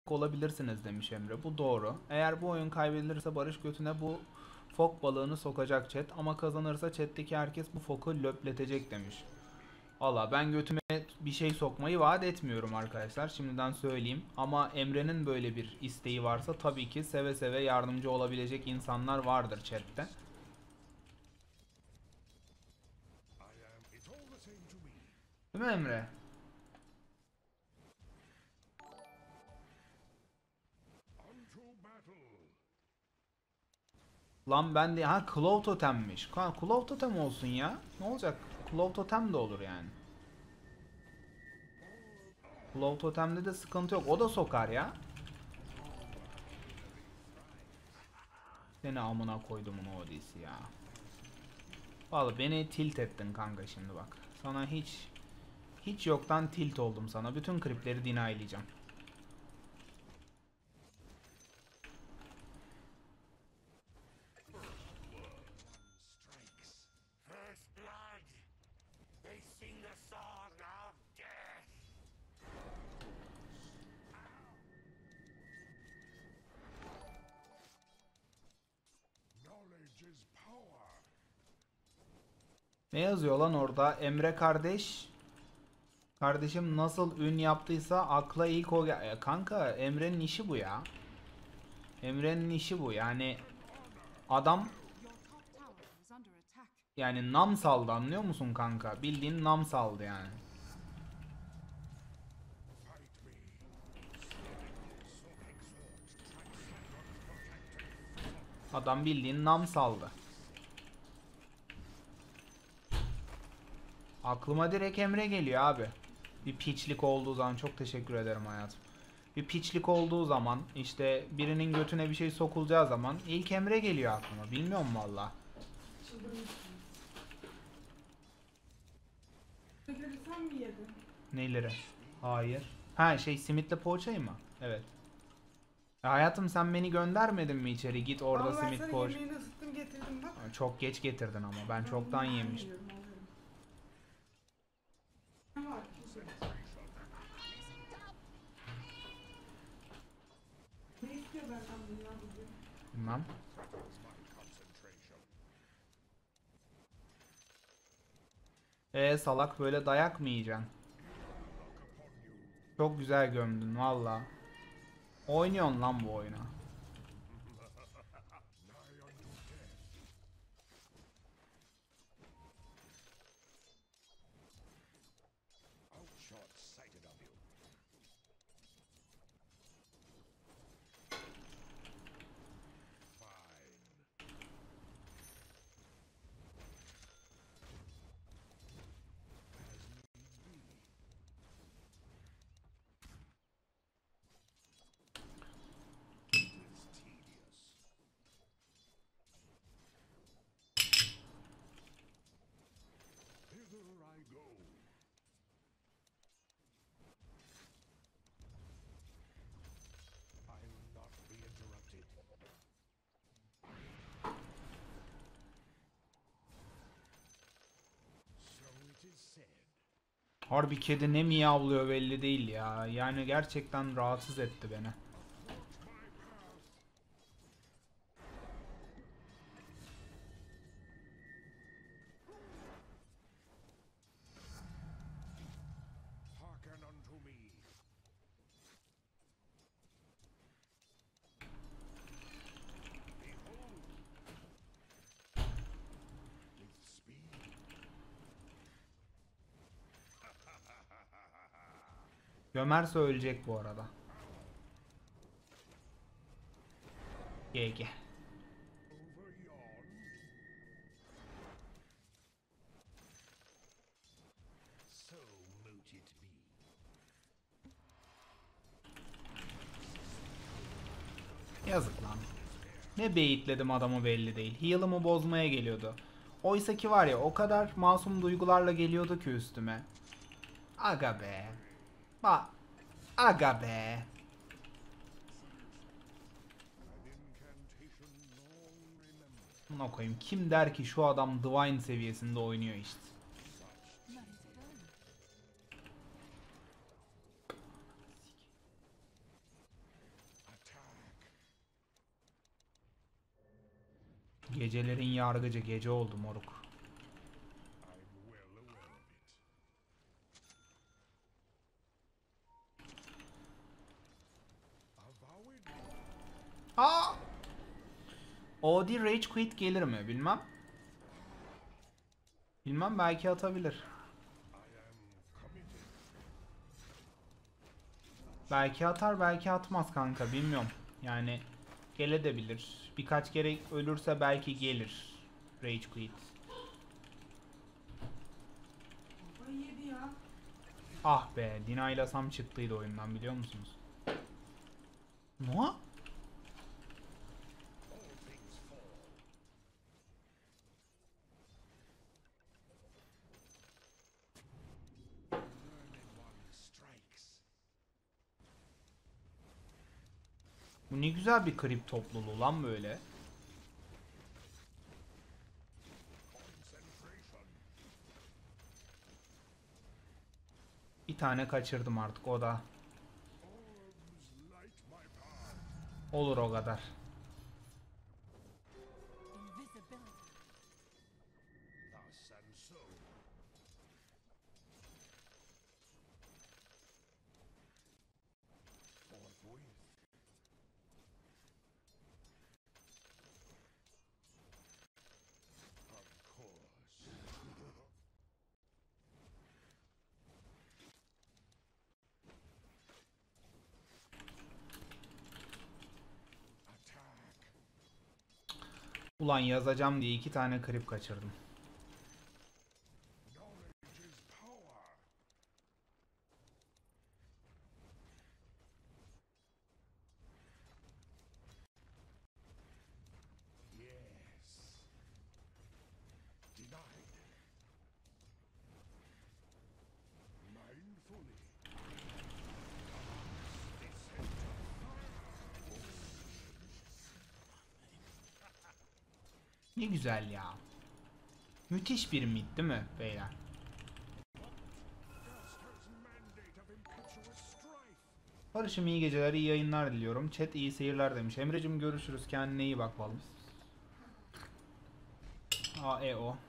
olabilirsiniz demiş Emre. Bu doğru. Eğer bu oyun kaybedilirse Barış götüne bu fok balığını sokacak chat. Ama kazanırsa chatteki herkes bu foku löpletecek demiş. Valla ben götüme bir şey sokmayı vaat etmiyorum arkadaşlar. Şimdiden söyleyeyim. Ama Emre'nin böyle bir isteği varsa tabii ki seve seve yardımcı olabilecek insanlar vardır chatte. Değil mi Emre? Lan ben de ha Claw Totem'miş. Claw Totem olsun ya. Ne olacak? Claw Totem de olur yani. Claw Totem'de de sıkıntı yok. O da sokar ya. Seni amına koydumun Odisi ya. Vallahi beni tilt ettin kanka şimdi bak. Sana hiç yoktan tilt oldum sana. Bütün kripleri denialeyeceğim. Ne yazıyor lan orada? Emre kardeş. Kardeşim nasıl ün yaptıysa akla ilk o kanka Emre'nin işi bu ya. Emre'nin işi bu yani. Adam yani nam saldı, anlıyor musun kanka? Bildiğin nam saldı yani. Adam bildiğin nam saldı. Aklıma direkt Emre geliyor abi. Bir piçlik olduğu zaman, çok teşekkür ederim hayatım. Bir piçlik olduğu zaman, işte birinin götüne bir şey sokulacağı zaman ilk Emre geliyor aklıma. Bilmiyorum valla. Sen mi yedin? Neyleri? Hayır. Ha şey, simitle poğaçayı mı? Evet. Hayatım sen beni göndermedin mi içeri? Git orada Ama ben simit sana poğaça. yemeğini ısıttım getirdim bak. Çok geç getirdin ama ben çoktan Ben yemiştim. yiyorum, alıyorum. Ne var? Ne istiyor benden bunlar bugün? Bilmem. Salak böyle dayak mı yiyeceksin? Çok güzel gömdün valla. Oynuyorsun lan bu oyunu. Harbi kedi ne miyavlıyor belli değil ya. Yani gerçekten rahatsız etti beni. Gömerse ölecek bu arada. GG. Yazık lan. Ne beyitledim adamı belli değil. Heal'ımı bozmaya geliyordu. Oysa ki var ya, o kadar masum duygularla geliyordu ki üstüme. Aga be. Ba Aga be. Buna koyayım. Kim der ki şu adam Divine seviyesinde oynuyor işte. Gecelerin yargıcı gece oldu moruk. Aa! Odi Rage Quit gelir mi? Bilmem. Bilmem, belki atabilir. Belki atar, belki atmaz kanka, bilmiyorum. Yani gelebilir. Birkaç kere ölürse belki gelir. Rage Quit. Ay yedi ya. Ah be, Dinaylasam çıktıydı oyundan, biliyor musunuz? Ne? Bu ne güzel bir krip topluluğu lan böyle. Bir tane kaçırdım artık, o da. Olur o kadar. Ulan yazacağım diye 2 tane krip kaçırdım. Ne güzel ya. Müthiş bir mid değil mi beyler? Barış'ım iyi geceler, iyi yayınlar diliyorum. Chat iyi seyirler demiş. Emre'cim görüşürüz. Kendine iyi bak vallahi. AEO.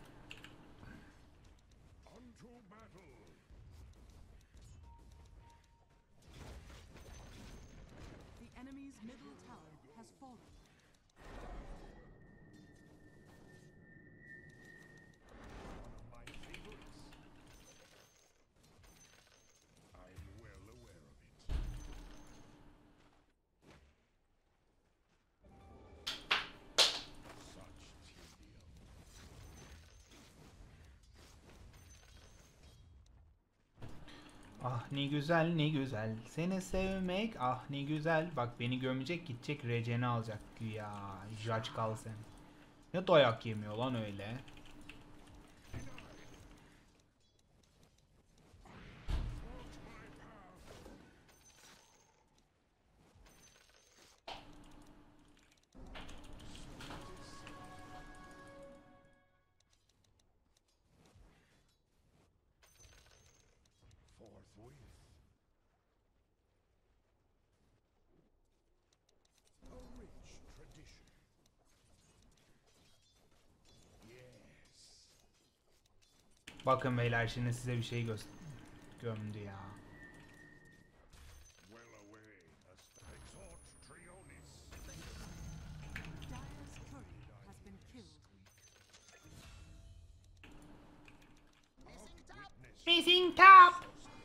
The enemy's middle tower has fallen. Ah ne güzel ne güzel seni sevmek, ah ne güzel. Bak beni gömecek, gidecek Recen'i alacak güya. Judge kal sen. Ne dayak yemiyor lan öyle. Bakın beyler, şimdi size bir şey gömdü ya. Dire's turret has been killed. Missing top.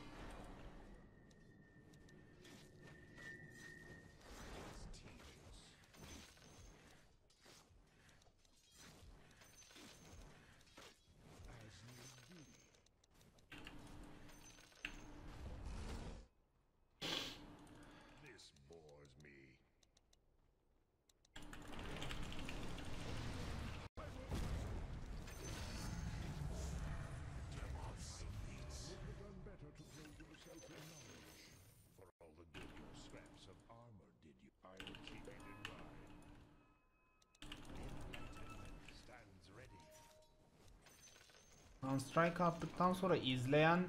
Strike attıktan sonra izleyen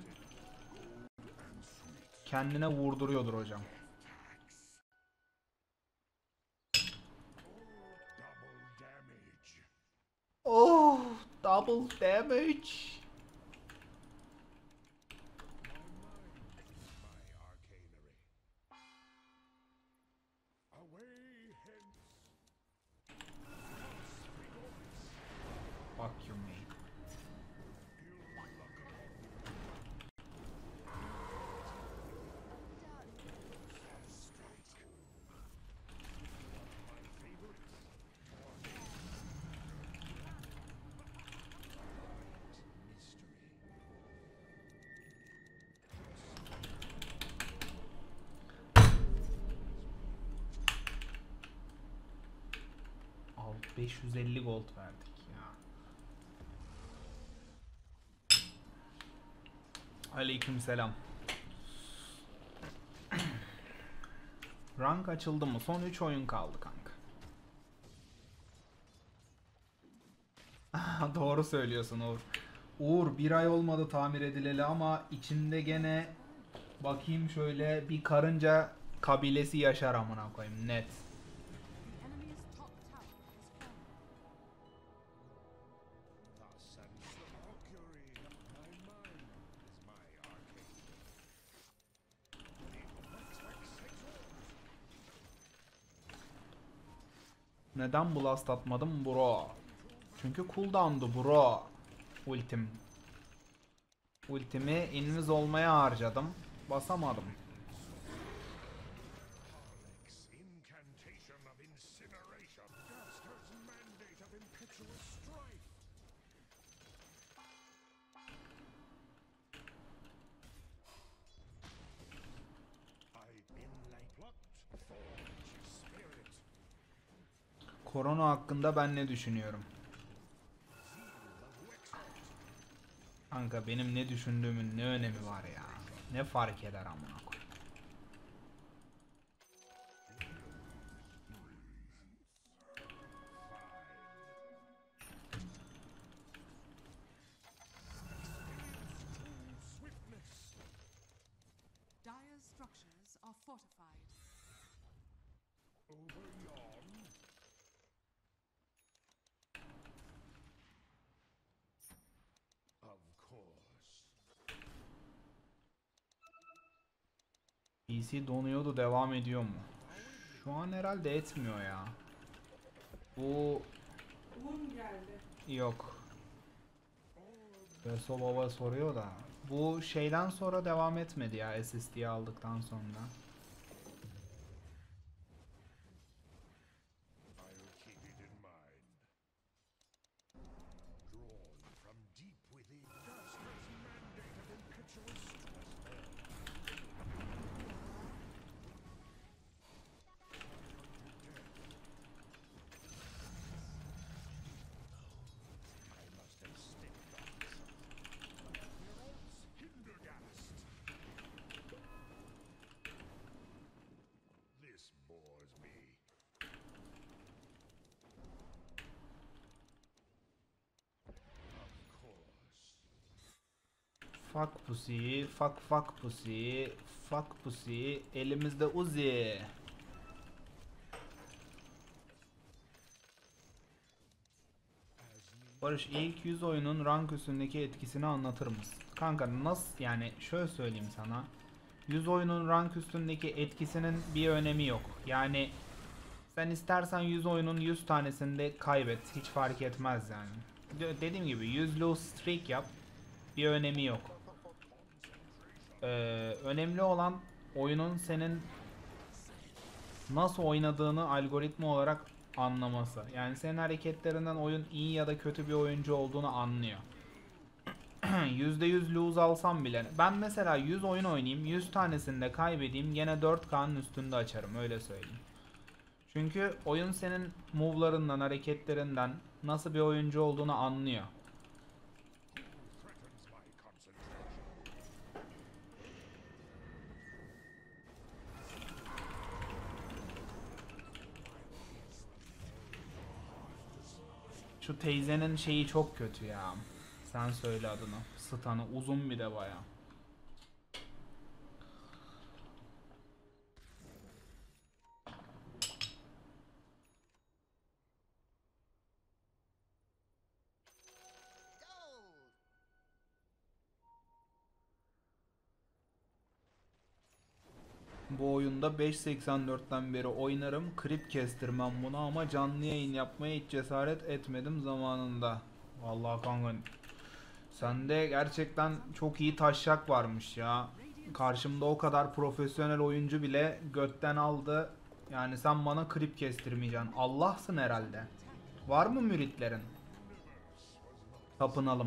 kendine vurduruyordur hocam. Oh, double damage. Fuck you, mate. Al 550 gold verdik ya. Aleykümselam. Rank açıldı mı? Son 3 oyun kaldı kanka. Doğru söylüyorsun Uğur. Uğur bir ay olmadı tamir edileli ama içinde gene bakayım şöyle bir karınca kabilesi yaşar amına koyayım net. The enemy's top tower has fallen. Neden blast atmadım bro? Çünkü cooldown'du bro. Ultim. Ultimi invis olmaya harcadım. Basamadım. Incantation of incineration. Gaster's mandate of impetuous strife. I've been like plucked, forge spirit. Korona hakkında ben ne düşünüyorum? Kanka benim ne düşündüğümün ne önemi var ya? Ne fark eder amına koyayım? Dire's structures are fortified. Over yon. Of course. PC donuyordu, devam ediyor mu? Şu an herhalde etmiyor ya. Bu Un geldi. yok. Reso Baba soruyor da. Bu şeyden sonra devam etmedi ya, SSD'yi aldıktan sonra. I'll keep it in mind. Drawn from deep within. Gaster's mandate of impetuous strife. I must have stepped on something. Hindergast. This bores me. Of course. Fuck pussy, fuck pussy, fuck pussy, elimizde Uzi. Barış, ilk 100 oyunun rank üstündeki etkisini anlatır mısın? Kanka nasıl yani, şöyle söyleyeyim sana. 100 oyunun rank üstündeki etkisinin bir önemi yok. Yani sen istersen 100 oyunun 100 tanesinde kaybet, hiç fark etmez yani. Dediğim gibi 100 lose streak yap, bir önemi yok. Önemli olan oyunun senin nasıl oynadığını algoritma olarak anlaması. Yani senin hareketlerinden oyun iyi ya da kötü bir oyuncu olduğunu anlıyor. %100 lose alsam bile. Ben mesela 100 oyun oynayayım, 100 tanesinde kaybedeyim, gene 4K'nın üstünde açarım, öyle söyleyeyim. Çünkü oyun senin move'larından, hareketlerinden nasıl bir oyuncu olduğunu anlıyor. Threatens my concentration. Şu teyzenin şeyi çok kötü ya. Sen söyle adını. Stun'ı uzun bir de baya. Bu oyunda 5.84'ten beri oynarım. Krip kestirmem bunu ama canlı yayın yapmaya hiç cesaret etmedim zamanında. Vallahi kanka sende gerçekten çok iyi taşak varmış ya. Karşımda o kadar profesyonel oyuncu bile götten aldı. Yani sen bana krip kestirmeyeceksin. Allah'sın herhalde. Var mı müritlerin? Tapınalım.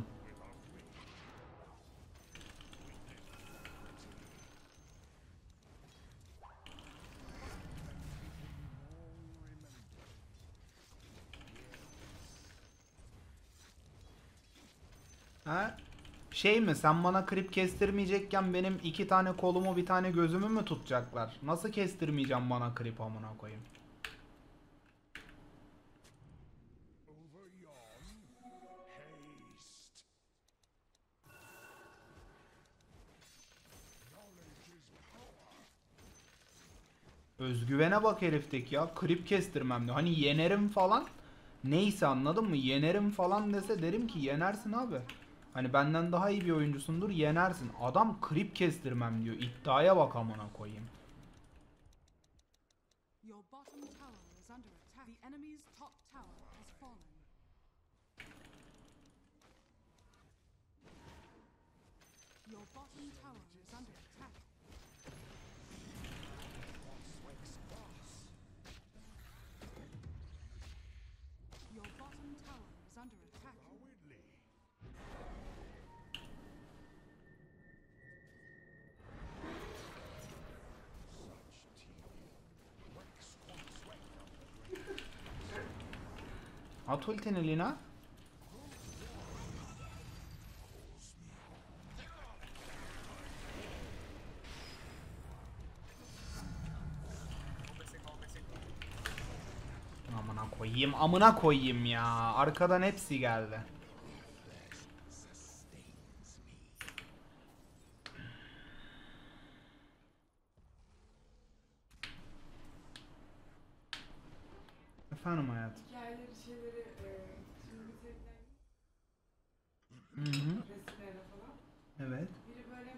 Ha? Şey mi, sen bana krip kestirmeyecekken benim 2 tane kolumu 1 tane gözümü mü tutacaklar? Nasıl kestirmeyeceğim bana krip amına koyayım? Over yon. Haste. Knowledge is power. Özgüvene bak herifteki ya. Krip kestirmem diyor. Hani yenerim falan. Neyse, anladın mı? Yenerim falan dese derim ki yenersin abi. Hani benden daha iyi bir oyuncusundur, yenersin. Adam krip kestirmem diyor. İddiaya bak amına koyayım. Your bottom tower is under attack. The enemy's top tower has fallen. Your bottom tower is under attack. Your bottom tower is under attack. Cowardly. Such tea. Wax squat sweat from the great. At ultini Lina. Amına koyayım, amına koyayım ya. Arkadan hepsi geldi. Efendim hayatım. Hikayeleri şeyleri şimdi bitirdikten Hı hı. resimlerine falan. Evet. Biri böyle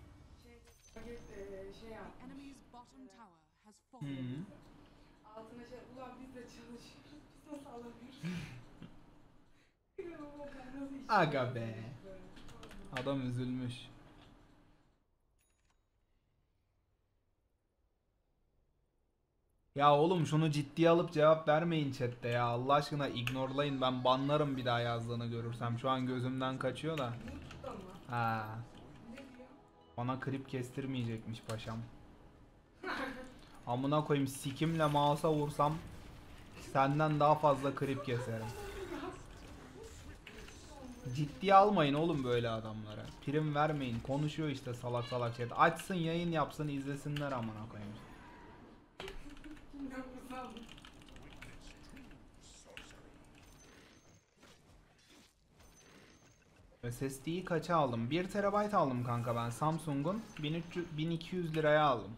şey The yapmış. enemy's bottom tower has Hı fallen. hı. Altına şey, ulan biz de çalışıyoruz. Biz nasıl alamıyoruz? Ama ben nasıl iş Aga yapıyorum be. böyle. Adam üzülmüş. Ya oğlum şunu ciddiye alıp cevap vermeyin chatte ya. Allah aşkına ignorlayın. Ben banlarım bir daha yazdığını görürsem. Şu an gözümden kaçıyor da. Mutlu mu? Ha, Ne diyor? bana klip kestirmeyecekmiş paşam. Amına koyayım, sikimle mouse'a vursam senden daha fazla klip keserim. Ciddiye almayın oğlum böyle adamlara. Prim vermeyin. Konuşuyor işte salak salak chat. Açsın yayın yapsın izlesinler amına koyayım. Kimden vursam? SSD'yi kaça aldım? 1 TB aldım kanka ben. Samsung'un 1300 1200 liraya aldım.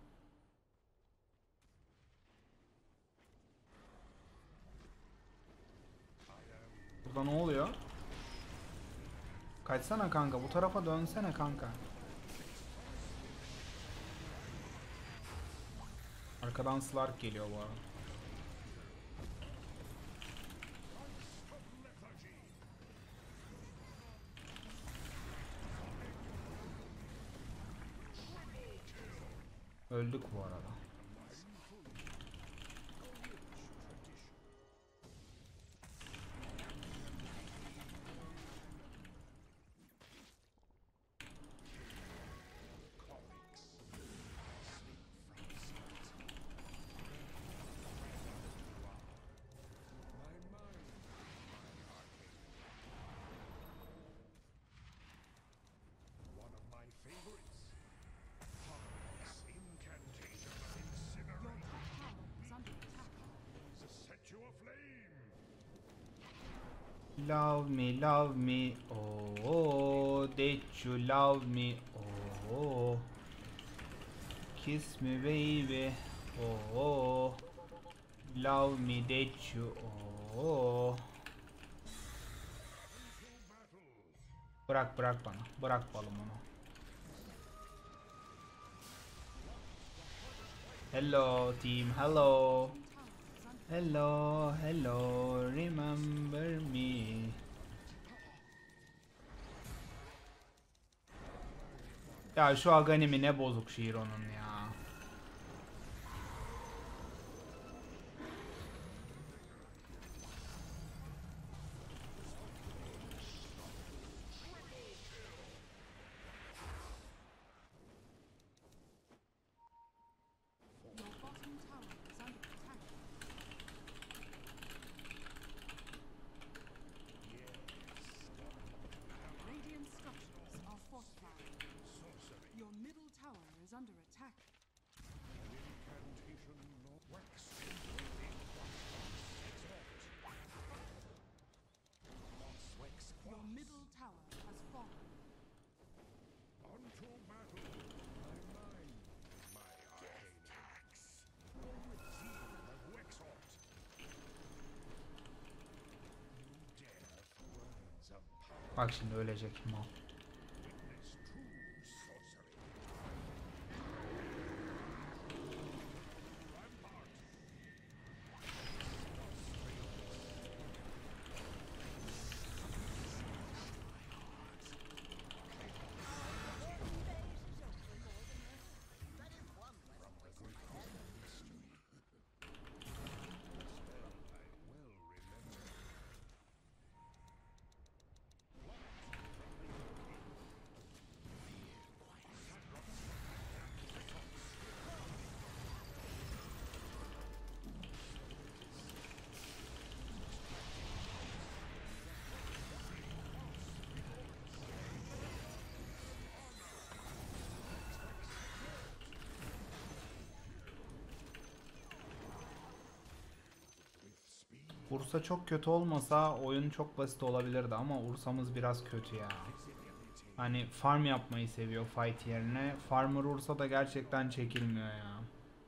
Burada ne oluyor? Kaçsana kanka, bu tarafa dönsene kanka. Arkadan Slark geliyor bu arada. Öldük bu arada. One of my favorites. Fox incantation of Your incineration. top tower is under attack. Set you aflame. Love me, oh, did you love me, oh, kiss me baby, oh, love me, did you, oh. Bırak bana, bırak balımını. Hello team, hello. Hello, hello, remember me. Ya şu Aganimi ne bozuk şiir onun ya. Your bottom tower is under attack. Radiant structures are fortified. Your middle tower is under attack. Incantation no wax. Your middle tower has fallen. Unto battle. My mind. My arcane axe. With zeal and Wexort. You dare words of power. Bak şimdi ölecek mal. Witness true sorcery. Rampart. Well remember. Ursa çok kötü olmasa oyun çok basit olabilirdi ama Ursa'mız biraz kötü ya. Hani farm yapmayı seviyor fight yerine. Farmer Ursa da gerçekten çekilmiyor ya.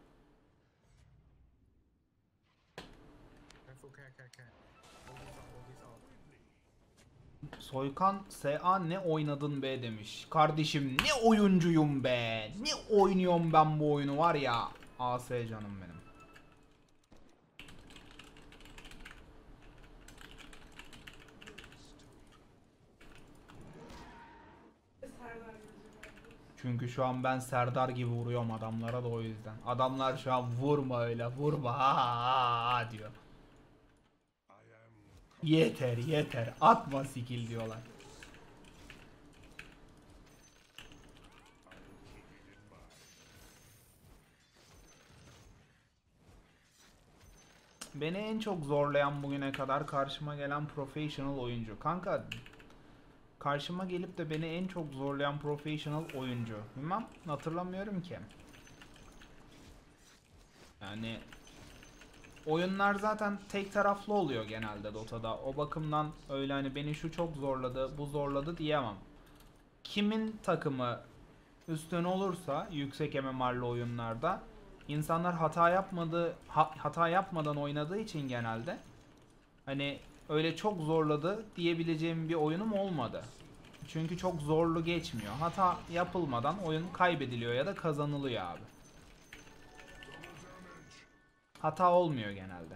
Soykan SA ne oynadın be demiş. Kardeşim ne oyuncuyum be. Ne oynuyorum ben bu oyunu var ya. AS canım benim. Serdar gözüküyor. Çünkü şu an ben Serdar gibi vuruyorum adamlara da o yüzden. Adamlar şu an vurma öyle vurma ha, ha, ha diyor. I am Yeter yeter atma skill diyorlar. Beni en çok zorlayan bugüne kadar karşıma gelen professional oyuncu. Kanka karşıma gelip de beni en çok zorlayan professional oyuncu. Bilmem hatırlamıyorum ki. Yani oyunlar zaten tek taraflı oluyor genelde Dota'da. O bakımdan öyle hani beni şu çok zorladı, bu zorladı diyemem. Kimin takımı üstün olursa yüksek MMR'lı oyunlarda insanlar hata yapmadan oynadığı için genelde hani öyle çok zorladı diyebileceğim bir oyunum olmadı. Çünkü çok zorlu geçmiyor. Hata yapılmadan oyun kaybediliyor ya da kazanılıyor abi. Hata olmuyor genelde.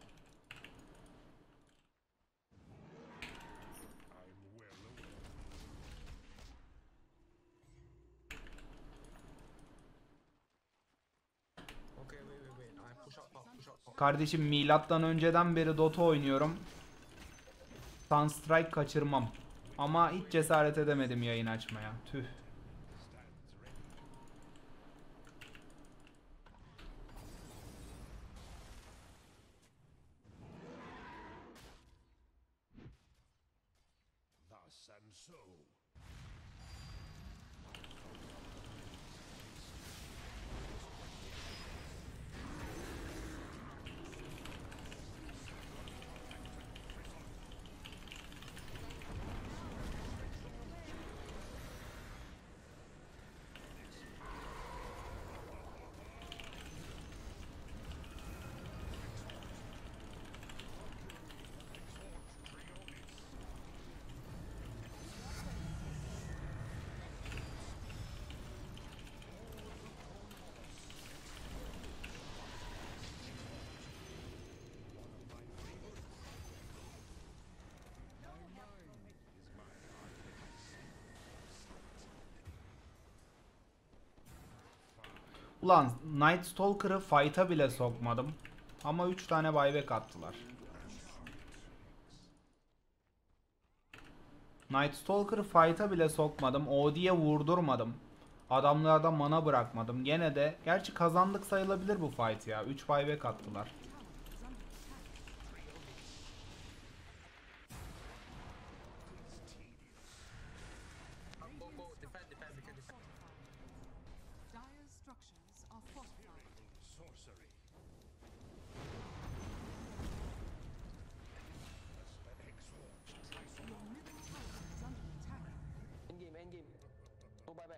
I'm well aware. Okay, wait. I push up top. Kardeşim milattan önceden beri Dota oynuyorum. Sunstrike kaçırmam. Ama hiç cesaret edemedim yayın açmaya. Tüh. Thus and so. Ulan Night Stalker'ı fight'a bile sokmadım. Ama 3 tane buyback attılar. Night Stalker'ı fight'a bile sokmadım. OD'ye vurdurmadım. Adamlarda mana bırakmadım. Gene de gerçi kazandık sayılabilir bu fight ya. 3 buyback attılar. Go, go, defend, defend, defend, defend. Dire's structures are fortified. Sorcery. Your middle tower is under attack. End game, end game. No buyback.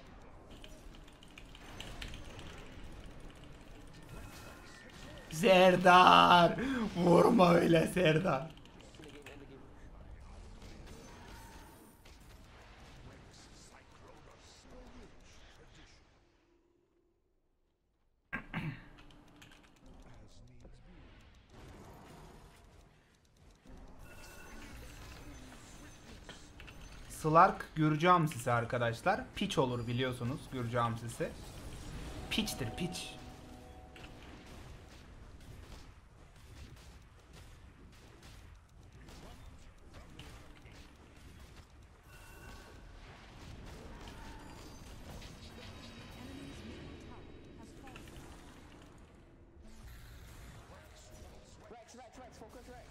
Serdar! Vurma öyle Serdar. End the game, end the game. Slark Gürcü hamsisi arkadaşlar. Piç olur biliyorsunuz Gürcü hamsisi. Piçtir piç. Rex, Rex, Rex, focus Rex.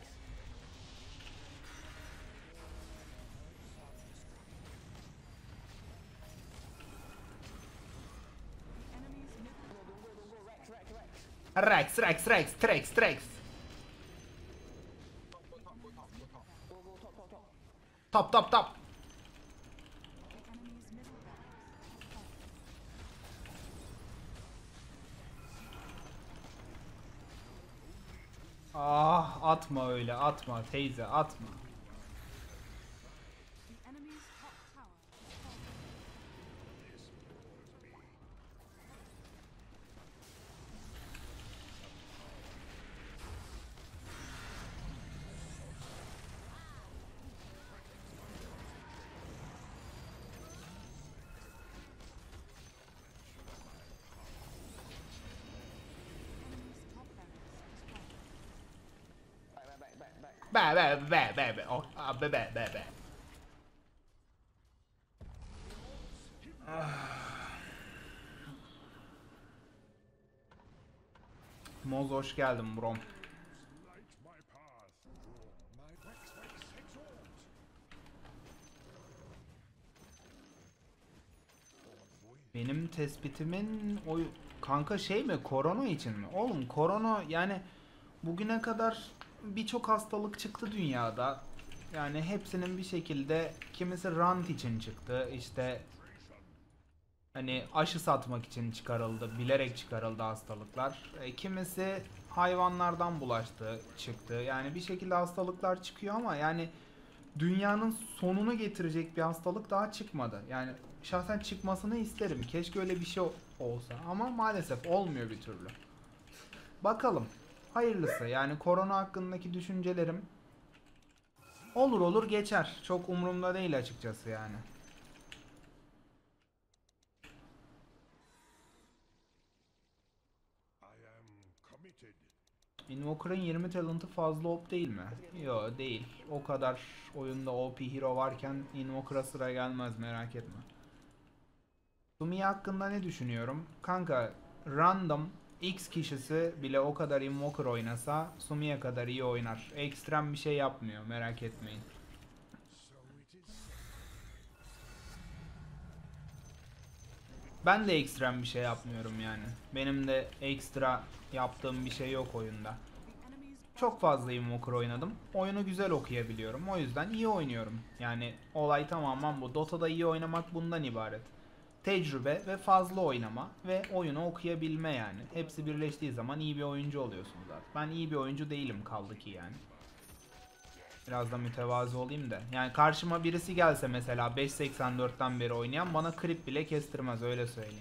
Enemy's middle No, don't go, Rex, Rex, Rex. Rex Rex Rex Trex Trex. Top, go top, go top, go top. Go, go, top, top, top. Top top top. the enemy's middle barracks are falling. Ah atma öyle atma teyze atma. The enemy's top tower is falling. Enemy's top barracks is falling. Back. Be be be be be. Oh, ah, be be be be. Moz hoş geldin brom. Light my path. My Rex exalt. Benim tespitimin o kanka şey mi korona için mi? Oğlum korona yani bugüne kadar birçok hastalık çıktı dünyada. Yani hepsinin bir şekilde kimisi rant için çıktı. İşte hani aşı satmak için çıkarıldı, bilerek çıkarıldı hastalıklar. Kimisi hayvanlardan bulaştı, çıktı. Yani bir şekilde hastalıklar çıkıyor ama yani dünyanın sonunu getirecek bir hastalık daha çıkmadı. Yani şahsen çıkmasını isterim. Keşke öyle bir şey olsa ama maalesef olmuyor bir türlü. Bakalım. Hayırlısı. Yani korona hakkındaki düşüncelerim olur olur geçer. Çok umurumda değil açıkçası yani. I am committed. Invoker'ın 20 talent'ı fazla OP değil mi? Yo değil. O kadar oyunda OP hero varken Invoker'a sıra gelmez merak etme. Sumi hakkında ne düşünüyorum? Kanka random X kişisi bile o kadar Invoker oynasa Sumi'ye kadar iyi oynar. Ekstrem bir şey yapmıyor merak etmeyin. So it is. Ben de ekstrem bir şey yapmıyorum yani. Benim de ekstra yaptığım bir şey yok oyunda. The enemy's Çok fazla Invoker oynadım. Oyunu güzel okuyabiliyorum. O yüzden iyi oynuyorum. Yani olay tamamen bu. Dota'da iyi oynamak bundan ibaret. Tecrübe ve fazla oynama ve oyunu okuyabilme yani. Hepsi birleştiği zaman iyi bir oyuncu oluyorsun zaten. Ben iyi bir oyuncu değilim kaldı ki yani. Biraz da mütevazı olayım da. Yani karşıma birisi gelse mesela 5.84'ten beri oynayan bana creep bile kestirmez öyle söyleyeyim.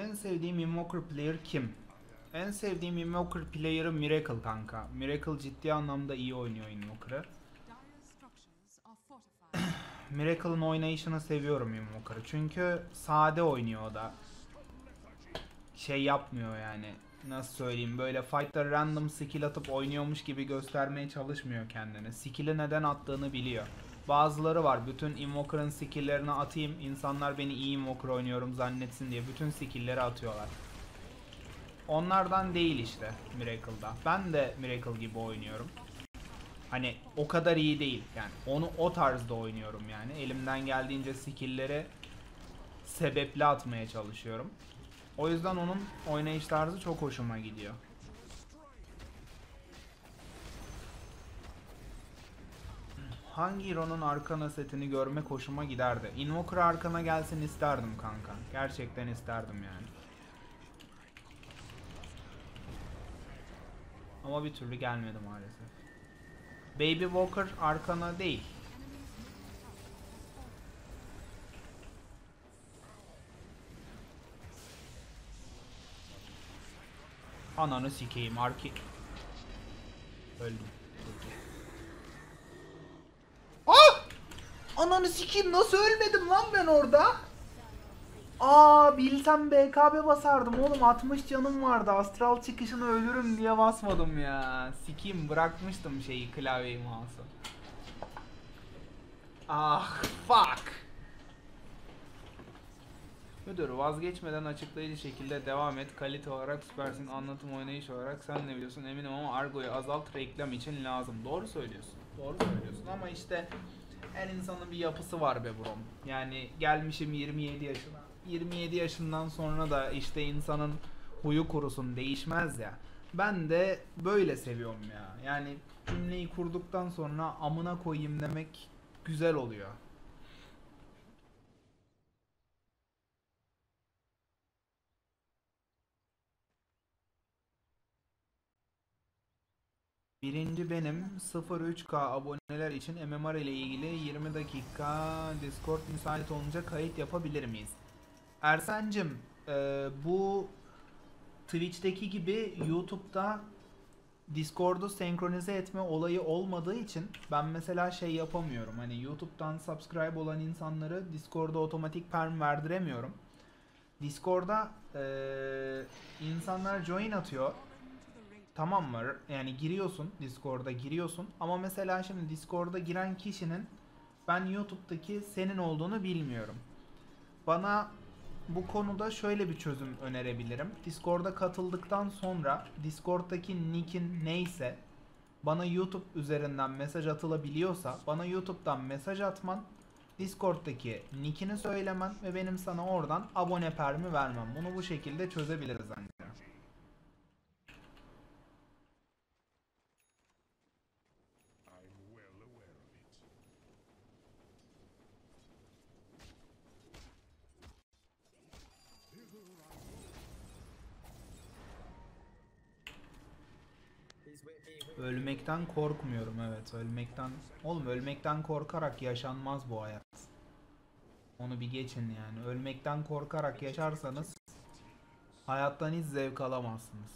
En sevdiğim Invoker player kim? En sevdiğim Invoker player'ı Miracle kanka. Miracle ciddi anlamda iyi oynuyor Invoker'ı. Dire's structures are fortified. Miracle'ın oynayışını seviyorum Invoker'ı. Çünkü sade oynuyor o da. Şey yapmıyor yani. Nasıl söyleyeyim, böyle fight'ta random skill atıp oynuyormuş gibi göstermeye çalışmıyor kendini. Skill'i neden attığını biliyor. Bazıları var, bütün Invoker'ın skill'lerini atayım, insanlar beni iyi Invoker oynuyorum zannetsin diye bütün skill'leri atıyorlar. Onlardan değil işte Miracle'da. Ben de Miracle gibi oynuyorum. Hani o kadar iyi değil yani, onu o tarzda oynuyorum yani. Elimden geldiğince skill'leri sebepli atmaya çalışıyorum. O yüzden onun oynayış tarzı çok hoşuma gidiyor. Hangi hero'nun Arkana setini görmek hoşuma giderdi? Invoker Arkana gelsin isterdim kanka. Gerçekten isterdim yani. Ama bir türlü gelmedi maalesef. Baby Walker Arkana değil. Ananı sikeyim Arki. Öldüm. Ah! Ananı sikeyim, nasıl ölmedim lan ben orada? Aa, bilsem BKB basardım oğlum, 60 canım vardı, astral çıkışını ölürüm diye basmadım ya. Sikeyim, bırakmıştım şeyi, klavyeyi, mouse'u. Ah fuck. Müdür, vazgeçmeden açıklayıcı şekilde devam et. Kalite olarak süpersin, anlatım oynayış olarak sen ne biliyorsun eminim ama argoyu azalt, reklam için lazım. Doğru söylüyorsun. Doğru söylüyorsun ama işte her insanın bir yapısı var be brom. Yani gelmişim 27 yaşına. 27 yaşından sonra da işte insanın huyu kurusun, değişmez ya. Ben de böyle seviyorum ya. Yani cümleyi kurduktan sonra amına koyayım demek güzel oluyor. Birinci benim 0-3K aboneler için MMR ile ilgili 20 dakika Discord müsait olunca kayıt yapabilir miyiz? Ersen'cim, bu Twitch'teki gibi YouTube'da Discord'u senkronize etme olayı olmadığı için ben mesela şey yapamıyorum. Hani YouTube'dan subscribe olan insanları Discord'a otomatik perm verdiremiyorum. Discord'a insanlar join atıyor. Tamam mı? Yani giriyorsun, Discord'a giriyorsun ama mesela şimdi Discord'a giren kişinin ben YouTube'daki senin olduğunu bilmiyorum. Bana bu konuda şöyle bir çözüm önerebilirim. Discord'a katıldıktan sonra Discord'daki nick'in neyse bana YouTube üzerinden mesaj atılabiliyorsa bana YouTube'dan mesaj atman, Discord'daki nick'ini söylemen ve benim sana oradan abone permi vermem. Bunu bu şekilde çözebiliriz ancak. I'm well aware of it. Hither I He's with me. With Ölmekten korkmuyorum, evet, ölmekten. Oğlum, ölmekten korkarak yaşanmaz bu hayat. Onu bir geçin yani. Ölmekten korkarak yaşarsanız hayattan hiç zevk alamazsınız.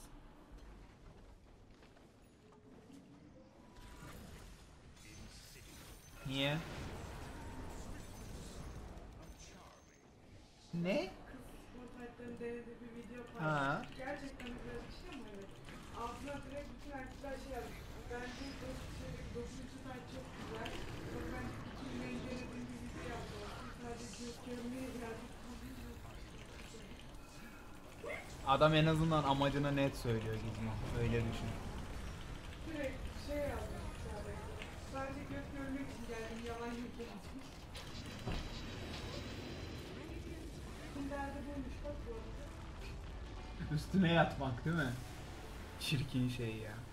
Niye? Ne? Kontakların denediği bir video Ha. paylaşmış. Gerçekten güzel bir şey ama evet. Altına direkt bütün erkekler şey yazmış. Bence 9. saat çok güzel. Çok bence bütün yayın denediğim bir video yaptım. Sadece görmeye birazcık Adam en azından amacını net söylüyor Gizmo. Öyle düşün. direkt şey yazmış sadece. Sadece göz görmek için geldim, yalan yok yazmış. Şimdi derdi buymuş bak bu arada. Üstüne yatmak değil mi? Çirkin şey ya.